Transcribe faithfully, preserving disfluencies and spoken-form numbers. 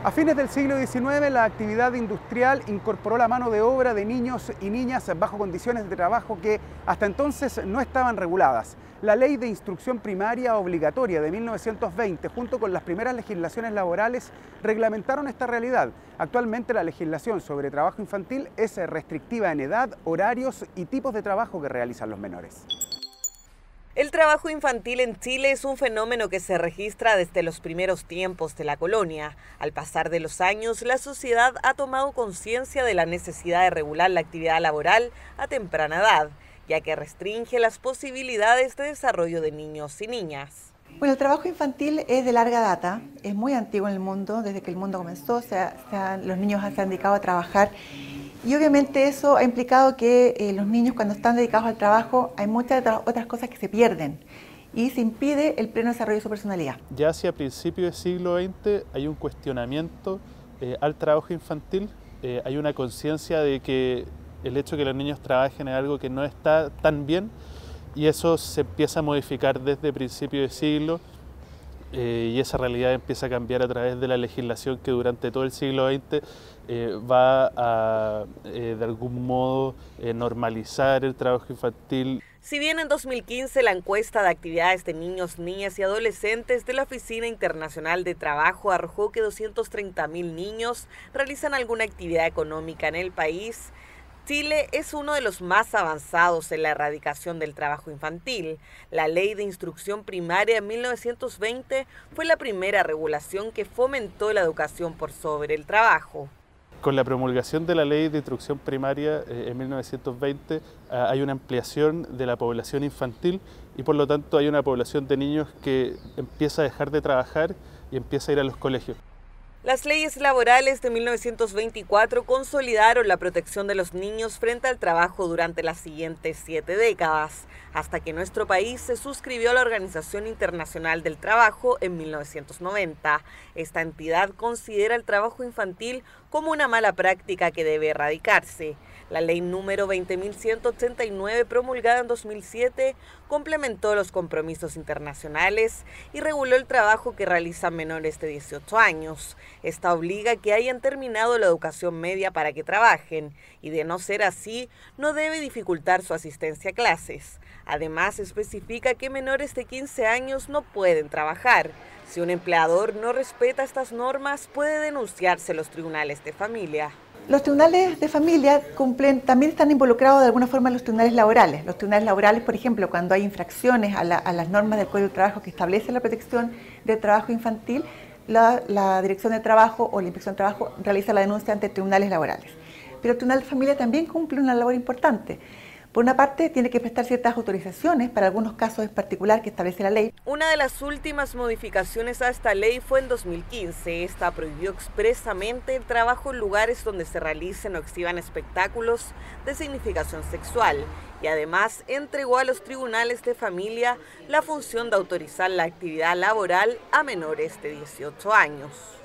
A fines del siglo diecinueve, la actividad industrial incorporó la mano de obra de niños y niñas bajo condiciones de trabajo que hasta entonces no estaban reguladas. La Ley de Instrucción Primaria Obligatoria de mil novecientos veinte, junto con las primeras legislaciones laborales, reglamentaron esta realidad. Actualmente la legislación sobre trabajo infantil es restrictiva en edad, horarios y tipos de trabajo que realizan los menores. El trabajo infantil en Chile es un fenómeno que se registra desde los primeros tiempos de la colonia. Al pasar de los años, la sociedad ha tomado conciencia de la necesidad de regular la actividad laboral a temprana edad, ya que restringe las posibilidades de desarrollo de niños y niñas. Bueno, el trabajo infantil es de larga data, es muy antiguo en el mundo, desde que el mundo comenzó, se ha, se ha, los niños se han dedicado a trabajar. Y obviamente eso ha implicado que eh, los niños cuando están dedicados al trabajo hay muchas otras cosas que se pierden y se impide el pleno desarrollo de su personalidad. Ya hacia principios del siglo veinte hay un cuestionamiento eh, al trabajo infantil, eh, hay una conciencia de que el hecho de que los niños trabajen es algo que no está tan bien y eso se empieza a modificar desde principios del siglo. Eh, y esa realidad empieza a cambiar a través de la legislación que durante todo el siglo veinte eh, va a, eh, de algún modo, eh, normalizar el trabajo infantil. Si bien en dos mil quince la encuesta de actividades de niños, niñas y adolescentes de la Oficina Internacional de Trabajo arrojó que doscientos treinta mil niños realizan alguna actividad económica en el país, Chile es uno de los más avanzados en la erradicación del trabajo infantil. La Ley de Instrucción Primaria de mil novecientos veinte fue la primera regulación que fomentó la educación por sobre el trabajo. Con la promulgación de la Ley de Instrucción Primaria eh, en mil novecientos veinte eh, hay una ampliación de la población infantil y por lo tanto hay una población de niños que empieza a dejar de trabajar y empieza a ir a los colegios. Las leyes laborales de mil novecientos veinticuatro consolidaron la protección de los niños frente al trabajo durante las siguientes siete décadas, hasta que nuestro país se suscribió a la Organización Internacional del Trabajo en mil novecientos noventa. Esta entidad considera el trabajo infantil como una mala práctica que debe erradicarse. La ley número veinte mil ciento ochenta y nueve, promulgada en dos mil siete, complementó los compromisos internacionales y reguló el trabajo que realizan menores de dieciocho años. Esta obliga a que hayan terminado la educación media para que trabajen y, de no ser así, no debe dificultar su asistencia a clases. Además, especifica que menores de quince años no pueden trabajar. Si un empleador no respeta estas normas, puede denunciarse a los tribunales de familia. Los tribunales de familia cumplen, también están involucrados de alguna forma en los tribunales laborales. Los tribunales laborales, por ejemplo, cuando hay infracciones a, la, a las normas del Código del Trabajo que establece la protección del trabajo infantil, la, la Dirección de Trabajo o la Inspección de Trabajo realiza la denuncia ante tribunales laborales. Pero el Tribunal de Familia también cumple una labor importante. Por una parte, tiene que prestar ciertas autorizaciones para algunos casos en particular que establece la ley. Una de las últimas modificaciones a esta ley fue en dos mil quince. Esta prohibió expresamente el trabajo en lugares donde se realicen o exhiban espectáculos de significación sexual y además entregó a los tribunales de familia la función de autorizar la actividad laboral a menores de dieciocho años.